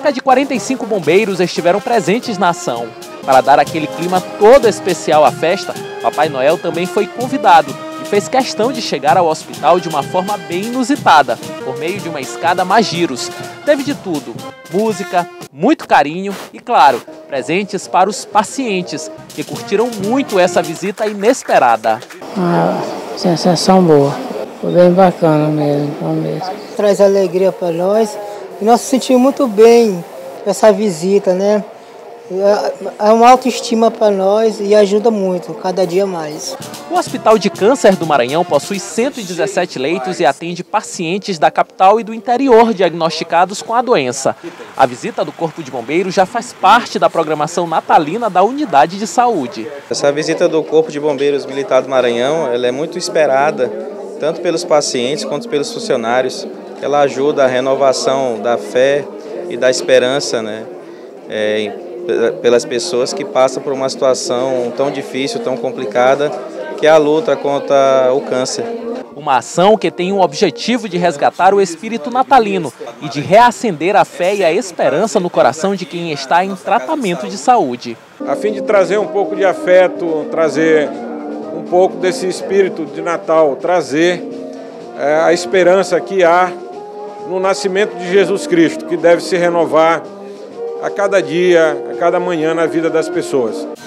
Cerca de 45 bombeiros estiveram presentes na ação. Para dar aquele clima todo especial à festa, Papai Noel também foi convidado e fez questão de chegar ao hospital de uma forma bem inusitada, por meio de uma escada Magiros. Teve de tudo: música, muito carinho e, claro, presentes para os pacientes, que curtiram muito essa visita inesperada. Uma sensação boa, foi bem bacana mesmo. Traz alegria para nós e nós nos sentimos muito bem com essa visita, né? É uma autoestima para nós e ajuda muito, cada dia mais. O Hospital de Câncer do Maranhão possui 117 leitos e atende pacientes da capital e do interior diagnosticados com a doença. A visita do Corpo de Bombeiros já faz parte da programação natalina da unidade de saúde. Essa visita do Corpo de Bombeiros Militar do Maranhão, ela é muito esperada, tanto pelos pacientes quanto pelos funcionários. Ela ajuda a renovação da fé e da esperança, né? Pelas pessoas que passam por uma situação tão difícil, tão complicada, que é a luta contra o câncer. Uma ação que tem o objetivo de resgatar o espírito natalino e de reacender a fé e a esperança no coração de quem está em tratamento de saúde. A fim de trazer um pouco de afeto, trazer um pouco desse espírito de Natal, trazer a esperança que há no nascimento de Jesus Cristo, que deve se renovar a cada dia, a cada manhã na vida das pessoas.